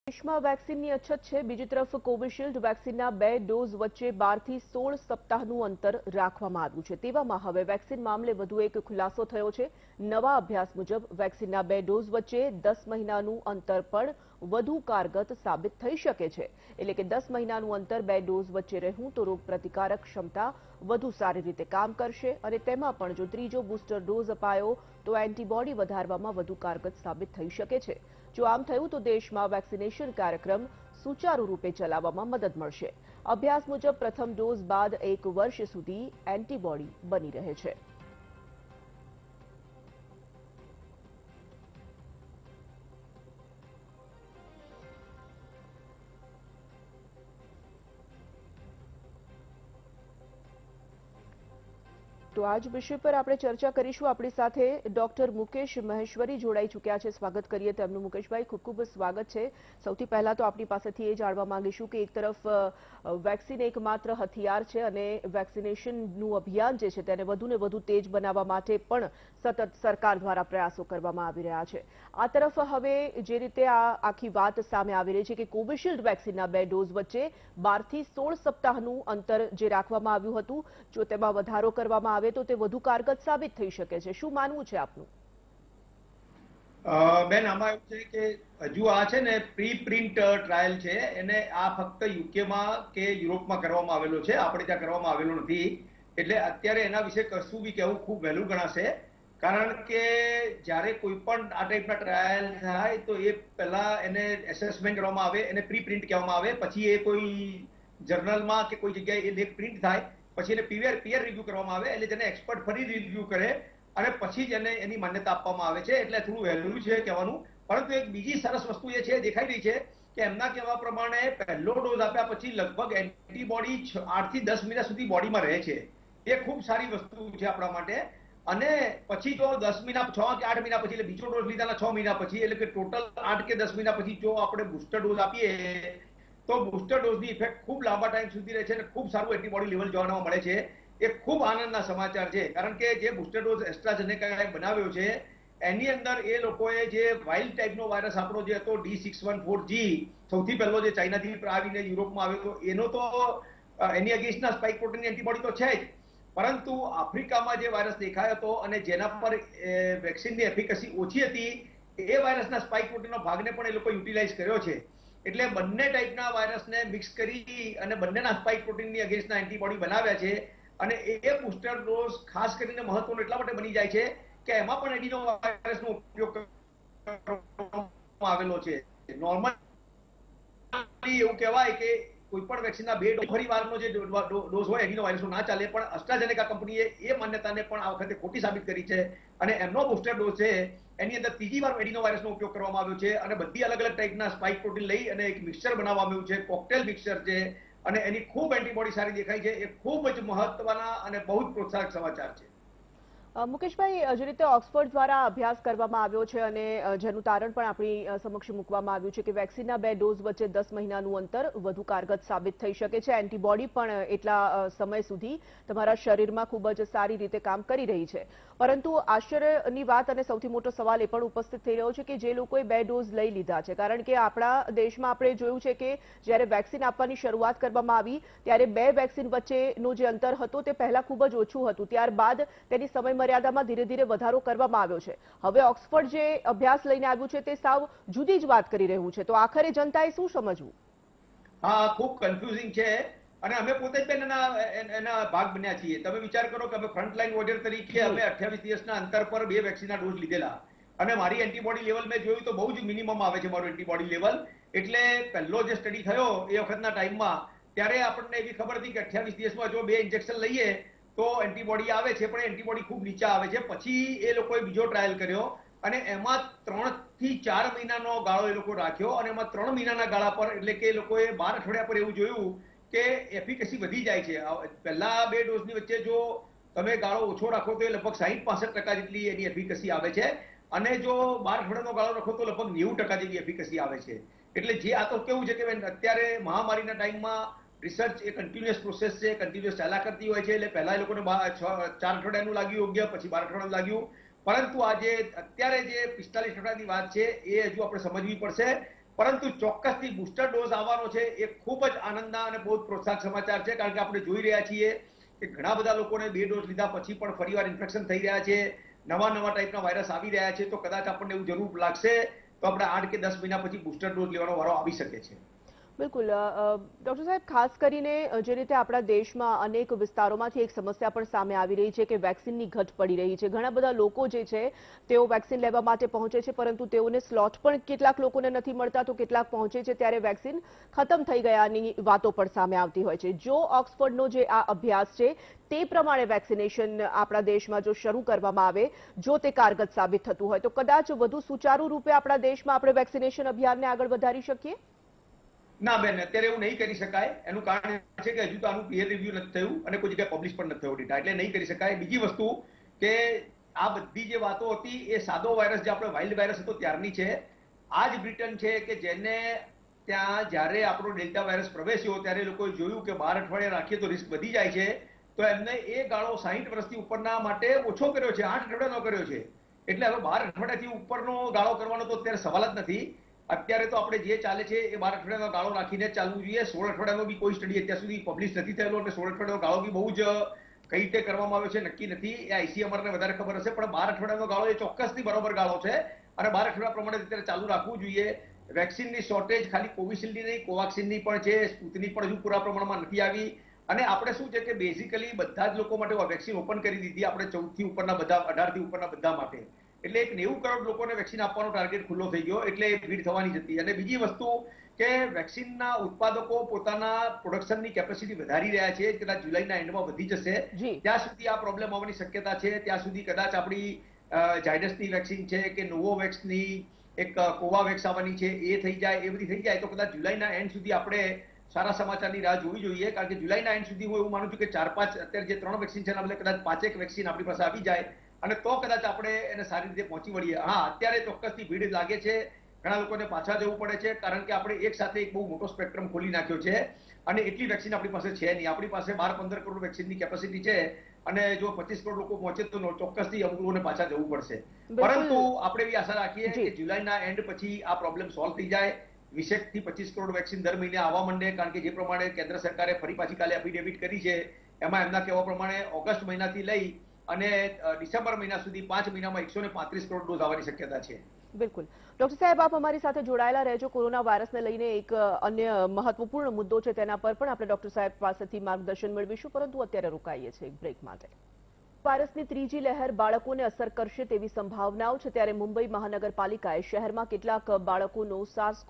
દેશમાં વેક્સિનની અછત છે। બીજી તરફ કોવિશિલ્ડ વેક્સિનના 2 ડોઝ વચ્ચે 12 થી 16 સપ્તાહનું અંતર રાખવામાં આવ્યું છે। તેવામાં હવે વેક્સિન મામલે વધુ એક ખુલાસો થયો છે। નવા અભ્યાસ મુજબ વેક્સિનના 2 ડોઝ વચ્ચે 10 મહિનાનું અંતર પણ વધુ કારગત સાબિત થઈ શકે છે। એટલે કે 10 મહિનાનું અંતર 2 ડોઝ વચ્ચે રહ્યું તો રોગપ્રતિકારક ક્ષમતા વધુ સારી રીતે કામ કરશે અને તેમાં પણ જો ત્રીજો બૂસ્ટર ડોઝ અપાયો તો એન્ટીબોડી વધારવામાં વધુ કારગત સાબિત થઈ શકે છે। જો આમ થયું તો દેશમાં વેક્સિનેશન કાર્યક્રમ સુચારુ રૂપે ચલાવવામાં મદદ મળશે। અભ્યાસ મુજબ પ્રથમ ડોઝ બાદ 1 વર્ષ સુધી એન્ટીબોડી બની રહે છે। તો આજ વિષય પર આપણે ચર્ચા કરીશું। આપણી સાથે ડોક્ટર મુકેશ મહેશ્વરી જોડાઈ ચૂક્યા છે। સ્વાગત કરીએ તેમનું। મુકેશભાઈ, ખૂબ ખૂબ સ્વાગત છે। સૌથી પહેલા તો આપણી પાસેથી એ જાણવા માંગીશું કે એક તરફ વેક્સિન એકમાત્ર હથિયાર છે અને વેક્સિનેશનનું અભિયાન જે છે તેને વધુને વધુ તેજ બનાવવા માટે પણ સતત સરકાર દ્વારા પ્રયાસો કરવામાં આવી રહ્યા છે। આ તરફ હવે જે રીતે આ આખી વાત સામે આવી રહી છે કે કોવિશિલ્ડ વેક્સિનના 2 ડોઝ વચ્ચે 12 થી 16 સપ્તાહનું અંતર જે રાખવામાં આવ્યું હતું, જો તેમાં વધારો કરવામાં આવે તો તે વધુ કારગત સાબિત થઈ શકે છે। શું માનવું છે આપનું? બેન, આમાં એવું છે કે હજુ આ છે ને પ્રી પ્રિન્ટ ટ્રાયલ છે, એને આ ફક્ત યુકેમાં કે યુરોપમાં કરવામાં આવેલો છે, આપણે ત્યાં કરવામાં આવેલો નથી। એટલે અત્યારે એના વિશે કશું બી કહેવું ખૂબ વહેલું ગણાશે। કારણ કે જ્યારે કોઈ પણ આ ટાઈપના ટ્રાયલ થાય તો એ પહેલા એને એસેસમેન્ટ કરવામાં આવે, એને પ્રી પ્રિન્ટ કહેવામાં આવે, પછી એ કોઈ જર્નલમાં કે કોઈ જગ્યાએ એ લેખ પ્રિન્ટ થાય, પછી એને પીયર રિવ્યુ કરવામાં આવે, એટલે જેને એક્સપર્ટ ફરી રિવ્યુ કરે અને પછી જ એને એની માન્યતા આપવામાં આવે છે। એટલે થોડું વહેલું છે કહેવાનું। પરંતુ એક બીજી સરસ વસ્તુ એ છે, દેખાઈ રહી છે કે એમના કહેવા પ્રમાણે પહેલો ડોઝ આપ્યા પછી લગભગ એન્ટીબોડી 8 થી 10 મહિના સુધી બોડીમાં રહે છે। એ ખૂબ સારી વસ્તુ છે આપણા માટે। અને પછી જો 10 મહિના, 6 કે 8 મહિના પછી, એટલે બીજો ડોઝ લીધાના 6 મહિના પછી, એટલે કે ટોટલ 8 કે 10 મહિના પછી જો આપણે બૂસ્ટર ડોઝ આપીએ તો બૂસ્ટર ડોઝની ઇફેક્ટ ખૂબ લાંબા ટાઈમ સુધી રહે છે અને ખૂબ સારું એન્ટીબોડી લેવલ જોવા મળે છે। એ ખૂબ આનંદના સમાચાર છે। કારણ કે જે બૂસ્ટર ડોઝ એસ્ટ્રાઝેનેકાએ બનાવ્યો છે એની અંદર એ લોકોએ જે વાઇલ્ડ ટાઈપનો વાયરસ આપણો જે હતો D614G, સૌથી પહેલો જે ચાઇનાથી આવીને યુરોપમાં આવ્યો હતો, એનો તો એની અગેન્સ્ટના સ્પાઇક પ્રોટીનની એન્ટીબોડી તો છે જ, પરંતુ આફ્રિકામાં જે વાયરસ દેખાયો હતો અને જેના પર વેક્સિનની એફિકસી ઓછી હતી, એ વાયરસના સ્પાઇક પ્રોટીનનો ભાગને પણ એ લોકો યુટિલાઇઝ કર્યો છે। એટલે બંને ટાઈપના વાયરસને મિક્સ કરી અને બંનેના સ્પાઇક પ્રોટીનની અગેન્સ્ટના એન્ટીબોડી બનાવ્યા છે। અને એ બૂસ્ટર ડોઝ ખાસ કરીને મહત્વનો એટલા માટે બની જાય છે કે એમાં પણ એડિનો વાયરસનો ઉપયોગ કરવામાં આવેલો છે। નોર્મલી એવું કહેવાય કે કોઈ પણ વેક્સિનના 2 ડોઝ, ફરીવારનો જે ડોઝ હોય એડિનો વાયરસનો ના ચાલે, પણ એસ્ટ્રાઝેનેકા કંપનીએ એ માન્યતાને પણ આ વખતે ખોટી સાબિત કરી છે અને એમનો બૂસ્ટર ડોઝ છે એની અંદર ત્રીજી વાર એડિનો વાયરસનો ઉપયોગ કરવામાં આવ્યો છે અને બધી અલગ અલગ ટાઈપના સ્પાઇક પ્રોટીન લઈ અને એક મિક્સચર બનાવવામાં આવ્યું છે, કોકટેલ મિક્સચર છે, અને એની ખૂબ એન્ટીબોડી સારી દેખાય છે। એ ખૂબ જ મહત્વના અને બહુ જ પ્રોત્સાહક સમાચાર છે। મુકેશભાઈ, જે રીતે ઓક્સફર્ડ દ્વારા અભ્યાસ કરવામાં આવ્યો છે અને જેનું તારણ પણ આપણી સમક્ષ મૂકવામાં આવ્યું છે કે વેક્સિનના 2 ડોઝ વચ્ચે 10 મહિનાનું અંતર વધુ કારગત સાબિત થઈ શકે છે। એન્ટીબોડી પણ એટલા સમય સુધી તમારા શરીરમાં ખૂબ જ સારી રીતે કામ કરી રહી છે। પરંતુ આશ્ચર્યની વાત અને સૌથી મોટો સવાલ એ પણ ઉપસ્થિત થઈ રહ્યો છે કે જે લોકોએ 2 ડોઝ લઈ લીધા છે, કારણ કે આપણા દેશમાં આપણે જોયું છે કે જ્યારે વેક્સિન આપવાની શરૂઆત કરવામાં આવી ત્યારે 2 વેક્સિન વચ્ચેનો જે અંતર હતો તે પહેલા ખૂબ જ ઓછું હતું, ત્યારબાદ તેની સમય મર્યાદામાં ધીરે ધીરે વધારો કરવામાં આવ્યો છે। હવે ઓક્સફર્ડ જે અભ્યાસ લઈને આવ્યું છે તે સાવ જુદી જ વાત કરી રહ્યું છે, તો આખરે જનતાએ શું સમજવું? હા, ખૂબ કન્ફ્યુઝિંગ છે અને અમે પોતે જ એના ભાગ બન્યા છીએ। તમે વિચાર કરો કે અમે ફ્રન્ટલાઈન વોરિયર તરીકે અમે 28 દિવસના અંતર પર 2 વેક્સિનના ડોઝ લીધેલા અને મારી એન્ટીબોડી લેવલ મેં જોયું તો બહુ જ મિનિમમ આવે છે મારું એન્ટીબોડી લેવલ। એટલે પહેલો જે સ્ટડી થયો એ વખતના ટાઈમમાં ત્યારે આપણને એવી ખબર હતી કે 28 દિવસમાં જો 2 ઇન્જેક્શન લઈએ તો એન્ટીબોડી આવે છે, પણ એન્ટીબોડી ખૂબ નીચા આવે છે। પછી એ લોકોએ બીજો ટ્રાયલ કર્યો અને એમાં 3 થી 4 મહિનાનો ગાળો એ લોકો રાખ્યો અને એમાં 3 મહિનાના ગાળા પર, એટલે કે એ લોકોએ 12 અઠવાડિયા પર એવું જોયું કે એફિકસી વધી જાય છે। પહેલા 2 ડોઝની વચ્ચે જો તમે ગાળો ઓછો રાખો તો એ લગભગ 60-65% જેટલી એની એફિકસી આવે છે અને જો 12 અઠવાડિયાનો ગાળો રાખો તો લગભગ 90% જેવી એફિકસી આવે છે। એટલે જે આ તો કેવું છે કે અત્યારે મહામારીના ટાઈમમાં રિસર્ચ એ કન્ટિન્યુઅસ પ્રોસેસ છે, કન્ટિન્યુઅસ ચાલ્યા કરતી હોય છે। એટલે પહેલા એ લોકોને 4 અઠવાડિયાનું લાગ્યું યોગ્ય, પછી 12 અઠવાડિયાનું લાગ્યું, પરંતુ આજે અત્યારે જે 45 અઠવાડિયાની વાત છે એ હજુ આપણે સમજવી પડશે। પરંતુ ચોક્કસથી બુસ્ટર ડોઝ આવવાનો છે એ ખૂબ જ આનંદના અને બહુ જ પ્રોત્સાહક સમાચાર છે, કારણ કે આપણે જોઈ રહ્યા છીએ કે ઘણા બધા લોકોને 2 ડોઝ લીધા પછી પણ ફરીવાર ઇન્ફેક્શન થઈ રહ્યા છે, નવા ટાઈપના વાયરસ આવી રહ્યા છે. તો કદાચ આપણને એવું જરૂર લાગશે તો આપણે 8 કે 10 મહિના પછી બુસ્ટર ડોઝ લેવાનો વારો આવી શકે છે. બિલકુલ ડોક્ટર સાહેબ, ખાસ કરીને જે રીતે આપણા દેશમાં અનેક વિસ્તારોમાંથી એક સમસ્યા પણ સામે આવી રહી છે કે વેક્સિનની ઘટ પડી રહી છે. ઘણા બધા લોકો જે છે તેઓ વેક્સિન લેવા માટે પહોંચે છે, પરંતુ તેઓને સ્લોટ પણ કેટલાક લોકોને નથી મળતા, તો કેટલાક પહોંચે છે ત્યારે વેક્સિન ખતમ થઈ ગયાની વાતો પણ સામે આવતી હોય છે. જો ઓક્સફર્ડનો જે આ અભ્યાસ છે તે પ્રમાણે વેક્સિનેશન આપણા દેશમાં જો શરૂ કરવામાં આવે, જો તે કારગત સાબિત થતું હોય, તો કદાચ વધુ સુચારુ રૂપે આપણા દેશમાં આપણે વેક્સિનેશન અભિયાનને આગળ વધારી શકીએ. ના બેન, અત્યારે એવું નહીં કરી શકાય. એનું કારણ છે કે હજુ તો આનું પીયર રિવ્યુ નથી થયું અને કોઈ જગ્યાએ પબ્લિશ પણ નથી થયો ડેટા, એટલે નહીં કરી શકાય. બીજી વસ્તુ કે આ બધી જે વાતો હતી એ સાદો વાયરસ, જે આપણે વાઇલ્ડ વાયરસ હતો ત્યારની છે. આ જ બ્રિટન છે કે જેને ત્યાં જ્યારે આપણો ડેલ્ટા વાયરસ પ્રવેશ્યો ત્યારે લોકોએ જોયું કે 12 અઠવાડિયા રાખીએ તો રિસ્ક વધી જાય છે, તો એમને એ ગાળો 60 વર્ષથી ઉપરના માટે ઓછો કર્યો છે, 8 અઠવાડિયાનો કર્યો છે. એટલે હવે 12 અઠવાડિયાથી ઉપરનો ગાળો કરવાનો તો અત્યારે સવાલ જ નથી. અત્યારે તો આપણે જે ચાલે છે એ 12 અઠવાડિયાનો ગાળો રાખીને ચાલવું જોઈએ. 16 અઠવાડિયાનો બી કોઈ સ્ટડી અત્યાર સુધી પબ્લિશ નથી થયેલો, અને 16 અઠવાડિયાનો ગાળો બી બહુ જ કઈ રીતે કરવામાં આવ્યો છે નક્કી નથી. એ આઈસીએમઆરને વધારે ખબર હશે, પણ 12 અઠવાડિયાનો ગાળો એ ચોક્કસથી બરોબર ગાળો છે અને 12 અઠવાડિયા પ્રમાણે અત્યારે ચાલુ રાખવું જોઈએ. વેક્સિનની શોર્ટેજ ખાલી કોવિશિલ્ડની નહીં, કોવાક્સિનની પણ છે, સ્પુતનિક પણ હજુ પૂરા પ્રમાણમાં નથી આવી. અને આપણે શું છે કે બેઝિકલી બધા જ લોકો માટે વેક્સિન ઓપન કરી દીધી આપણે 14 થી ઉપરના બધા, 18 થી ઉપરના બધા માટે. એટલે 90 કરોડ લોકોને વેક્સિન આપવાનો ટાર્ગેટ ખુલ્લો થઈ ગયો, એટલે ભીડ થવાની જ હતી. અને બીજી વસ્તુ કે વેક્સિનના ઉત્પાદકો પોતાના પ્રોડક્શનની કેપેસિટી વધારી રહ્યા છે, કદાચ જુલાઈના એન્ડમાં વધી જશે. ત્યાં સુધી આ પ્રોબ્લેમ આવવાની શક્યતા છે. ત્યાં સુધી કદાચ આપણી ઝાયડસની વેક્સિન છે કે નોવોવેક્સની એક કોવાવેક્સ આવવાની છે એ થઈ જાય, એ બધી થઈ જાય તો કદાચ જુલાઈના એન્ડ સુધી આપણે સારા સમાચારની રાહ જોવી જોઈએ. કારણ કે જુલાઈના એન્ડ સુધી હું એવું માનું છું કે 4-5, અત્યારે જે 3 વેક્સિન છે એના બદલે કદાચ 5-1 વેક્સિન આપણી પાસે આવી જાય અને તો કદાચ આપણે એને સારી રીતે પહોંચી વળીએ. હા, અત્યારે ચોક્કસથી ભીડ લાગે છે, ઘણા લોકોને પાછા જવું પડે છે, કારણ કે આપણે એક સાથે એક બહુ મોટો સ્પેક્ટ્રમ ખોલી નાખ્યો છે અને એટલી વેક્સિન આપણી પાસે છે નહીં. આપણી પાસે 12-15 કરોડ વેક્સિનની કેપેસિટી છે અને જો 25 કરોડ લોકો પહોંચે તો ચોક્કસથી અમુક લોકોને પાછા જવું પડશે. પરંતુ આપણે એવી આશા રાખીએ કે જુલાઈના એન્ડ પછી આ પ્રોબ્લેમ સોલ્વ થઈ જાય. 20 થી 25 કરોડ વેક્સિન દર મહિને આવવા માંડે, કારણ કે જે પ્રમાણે કેન્દ્ર સરકારે ફરી પાછી કાલે એફિડેવિટ કરી છે એમાં એમના કહેવા પ્રમાણે ઓગસ્ટ મહિનાથી લઈ અને ડિસેમ્બર મહિના સુધી 5 મહિનામાં 135 કરોડ ડોઝ આવવાની શક્યતા છે. બિલકુલ. ડોક્ટર સાહેબ, આપ અમારી સાથે જોડાયેલા રહેજો. કોરોના વાયરસને લઈને એક અન્ય મહત્વપૂર્ણ મુદ્દો છે, તેના પર પણ આપણે ડોક્ટર સાહેબ પાસેથી માર્ગદર્શન મેળવીશું, પરંતુ અત્યારે રોકાઈએ છીએ એક બ્રેક માટે. વાયરસની ત્રીજી લહેર બાળકોને અસર કરશે તેવી સંભાવનાઓ છે, ત્યારે મુંબઈ મહાનગરપાલિકાએ શહેરમાં કેટલાક બાળકોનો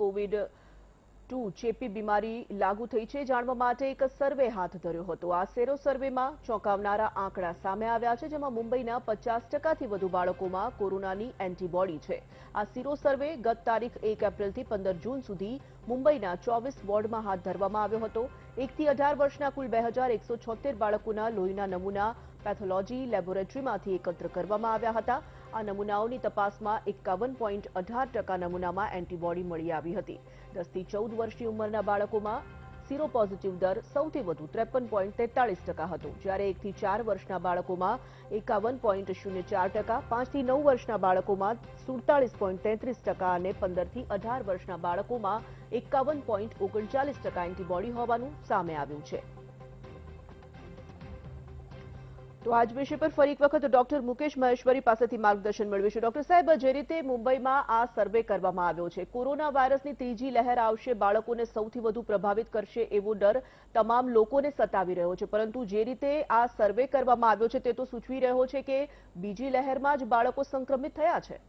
SARS-CoV-2 ચેપી બીમારી લાગુ થઈ છે જાણવા માટે એક સર્વે હાથ ધર્યો હતો. આ સેરો સર્વેમાં ચોંકાવનારા આંકડા સામે આવ્યા છે, જેમાં મુંબઈના 50%થી વધુ બાળકોમાં કોરોનાની એન્ટીબોડી છે. આ સીરો સર્વે ગત તારીખ 1 એપ્રિલથી 15 જૂન સુધી મુંબઈના 24 વોર્ડમાં હાથ ધરવામાં આવ્યો હતો. 1 થી 18 વર્ષના કુલ 2176 બાળકોના લોહીના નમૂના પેથોલોજી લેબોરેટરીમાંથી એકત્ર કરવામાં આવ્યા હતા. આ નમૂનાઓની તપાસમાં 51.18% નમૂનામાં એન્ટીબોડી મળી આવી હતી. 10 થી 14 વર્ષની ઉંમરના બાળકોમાં સીરો પોઝિટિવ દર સૌથી વધુ 53.43% હતો, જ્યારે 1 થી 4 વર્ષના બાળકોમાં 51.04%, 5 થી 9 વર્ષના બાળકોમાં 47.33% અને 15 થી 18 વર્ષના બાળકોમાં 51.39% એન્ટીબોડી હોવાનું સામે આવ્યું છે. તો આજ વિષય પર ફરી એક વખત ડોક્ટર મુકેશ મહેશ્વરી પાસેથી માર્ગદર્શન મેળવીશું. ડોક્ટર સાહેબ, જે રીતે મુંબઈમાં આ સર્વે કરવામાં આવ્યો છે, કોરોના વાયરસની ત્રીજી લહેર આવશે, બાળકોને સૌથી વધુ પ્રભાવિત કરશે એવો ડર તમામ લોકોને સતાવી રહ્યો છે, પરંતુ જે રીતે આ સર્વે કરવામાં આવ્યો છે તે તો સૂચવી રહ્યો છે કે બીજી લહેરમાં જ બાળકો સંક્રમિત થયા છે.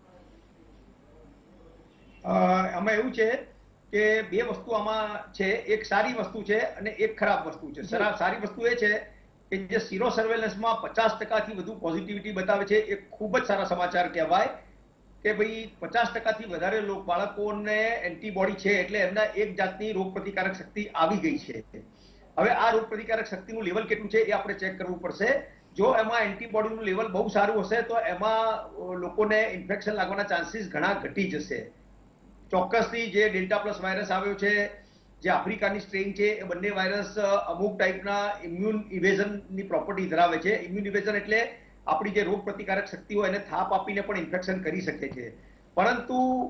આમાં એવું છે કે બે વસ્તુ આમાં છે, એક સારી વસ્તુ છે અને એક ખરાબ વસ્તુ છે. સારી વસ્તુ એ છે કે જે સીરો સર્વેલન્સમાં 50%થી વધુ પોઝિટિવિટી બતાવે છે, એ ખૂબ જ સારા સમાચાર કહેવાય કે ભાઈ 50%થી વધારે બાળકોને એન્ટીબોડી છે, એટલે એમના એક જાતની રોગ પ્રતિકારક શક્તિ આવી ગઈ છે. હવે આ રોગ પ્રતિકારક શક્તિનું લેવલ કેટલું છે એ આપણે ચેક કરવું પડશે. જો એમાં એન્ટીબોડીનું લેવલ બહુ સારું હશે તો એમાં લોકોને ઇન્ફેક્શન લાગવાના ચાન્સીસ ઘણા ઘટી જશે. ચોક્કસથી જે ડેલ્ટા પ્લસ વાયરસ આવ્યો છે, જે આફ્રિકાની સ્ટ્રેન છે, એ બંને વાયરસ અમુક ટાઈપના ઇમ્યુન ઇવેઝનની પ્રોપર્ટી ધરાવે છે. ઇમ્યુન ઇવેઝન એટલે આપણી જે રોગ પ્રતિકારક શક્તિ હોય એને થાપ આપીને પણ ઇન્ફેક્શન કરી શકે છે. પરંતુ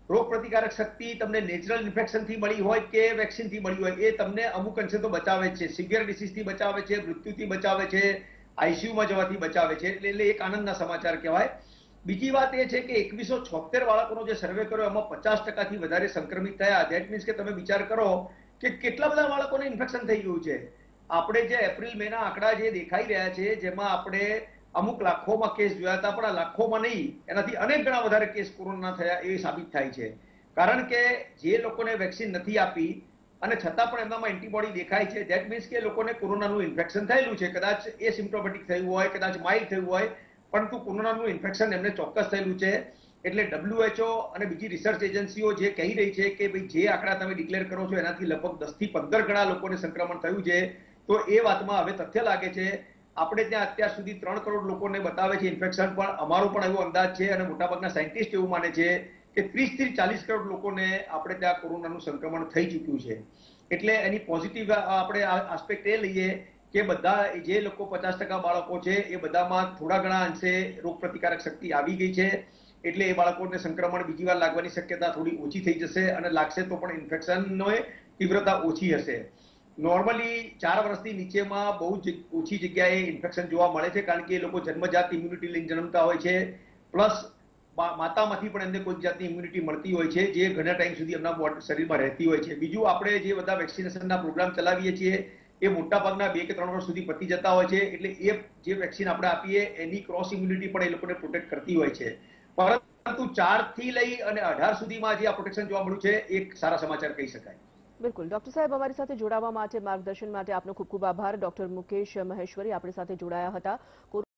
રોગ પ્રતિકારક શક્તિ તમને નેચરલ ઇન્ફેક્શનથી મળી હોય કે વેક્સિનથી મળી હોય, એ તમને અમુક અંશે તો બચાવે છે, સિવિયર ડિસીઝથી બચાવે છે, મૃત્યુથી બચાવે છે, આઈસીયુમાં જવાથી બચાવે છે, એટલે એક આનંદના સમાચાર કહેવાય. બીજી વાત એ છે કે 2176 બાળકોનો જે સર્વે કર્યો એમાં 50%થી વધારે સંક્રમિત થયા. ધેટ મીન્સ કે તમે વિચાર કરો કે કેટલા બધા બાળકોને ઇન્ફેક્શન થઈ ગયું છે. આપણે જે એપ્રિલ મેના આંકડા જે દેખાઈ રહ્યા છે, જેમાં આપણે અમુક લાખોમાં કેસ જોયા હતા, પણ આ લાખોમાં નહીં, એનાથી અનેક ગણા વધારે કેસ કોરોના થયા એ સાબિત થાય છે. કારણ કે જે લોકોને વેક્સિન નથી આપી અને છતાં પણ એમનામાં એન્ટીબોડી દેખાય છે, ધેટ મીન્સ કે લોકોને કોરોનાનું ઇન્ફેક્શન થયેલું છે. કદાચ એ સિમ્પ્ટોમેટિક થયું હોય, કદાચ માઇલ્ડ થયું હોય, પરંતુ કોરોનાનું ઇન્ફેક્શન એમને ચોક્કસ થયેલું છે. એટલે WHO અને બીજી રિસર્ચ એજન્સીઓ જે કહી રહી છે કે ભાઈ જે આંકડા તમે ડિક્લેર કરો છો એનાથી લગભગ 10 થી 15 ગણા લોકોને સંક્રમણ થયું છે, તો એ વાતમાં હવે તથ્ય લાગે છે. આપણે ત્યાં અત્યાર સુધી 3 કરોડ લોકોને બતાવે છે ઇન્ફેક્શન, પણ અમારો પણ એવો અંદાજ છે અને મોટાભાગના સાયન્ટિસ્ટ એવું માને છે કે 30 થી 40 કરોડ લોકોને આપણે ત્યાં કોરોનાનું સંક્રમણ થઈ ચૂક્યું છે. એટલે એની પોઝિટિવ આપણે આસ્પેક્ટ એ લઈએ કે બધા જે લોકો 50% બાળકો છે એ બધામાં થોડા ઘણા અંશે રોગ પ્રતિકારક શક્તિ આવી ગઈ છે. એટલે એ બાળકોને સંક્રમણ બીજી વાર લાગવાની શક્યતા થોડી ઓછી થઈ જશે, અને લાગશે તો પણ ઇન્ફેક્શનનો તીવ્રતા ઓછી હશે. નોર્મલી 4 વર્ષથી નીચેમાં બહુ જ ઓછી જગ્યાએ ઇન્ફેક્શન જોવા મળે છે, કારણ કે એ લોકો જન્મજાત ઇમ્યુનિટી લઈને જન્મતા હોય છે, પ્લસ માતામાંથી પણ એમને કોઈ જાતની ઇમ્યુનિટી મળતી હોય છે, જે ઘણા ટાઈમ સુધી એમના શરીરમાં રહેતી હોય છે. બીજું, આપણે જે બધા વેક્સિનેશનના પ્રોગ્રામ ચલાવીએ છીએ એ મોટાભાગના 2 કે 3 વર્ષ સુધી પતી જતા હોય છે. એટલે એ જે વેક્સિન આપણે આપીએ એની ક્રોસ ઇમ્યુનિટી પણ એ લોકોને પ્રોટેક્ટ કરતી હોય છે. પરંતુ 4 થી લઈ અને 18 સુધીમાં જે આ પ્રોટેક્શન જોવા મળ્યું છે, એક સારા સમાચાર કહી શકાય. બિલકુલ. ડોક્ટર સાહેબ, અમારી સાથે જોડાવા માટે, માર્ગદર્શન માટે આપનો ખૂબ ખૂબ આભાર. ડોક્ટર મુકેશ મહેશ્વરી આપણી સાથે જોડાયા હતા.